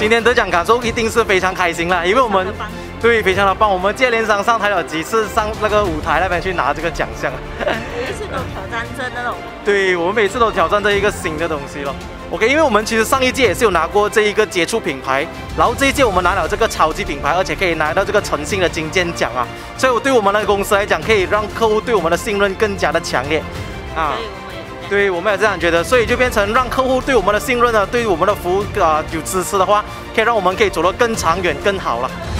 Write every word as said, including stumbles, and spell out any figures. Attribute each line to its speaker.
Speaker 1: 今天得奖感受一定是非常开心啦，因为我们对非常的棒，我们接连上上台了几次上那个舞台那边去拿这个奖项，
Speaker 2: 每一次都挑战着那种。
Speaker 1: 对，我们每次都挑战这一个新的东西咯。OK， 因为我们其实上一届也是有拿过这一个杰出品牌，然后这一届我们拿了这个超级品牌，而且可以拿到这个诚信的金剑奖啊，所以我对我们的公司来讲，可以让客户对我们的信任更加的强烈啊。对，我们也这样觉得，所以就变成让客户对我们的信任呢，对于我们的服务啊、呃、有支持的话，可以让我们可以走得更长远、更好了。